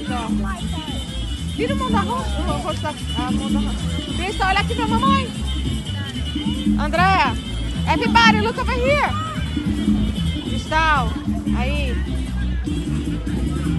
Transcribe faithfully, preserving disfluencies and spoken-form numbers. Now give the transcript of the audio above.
ó. Vira o mão da roça, o rosto da a mão da roça. Crista, olha aqui pra mamãe. Andréa, everybody, look over here. Cristal, aí.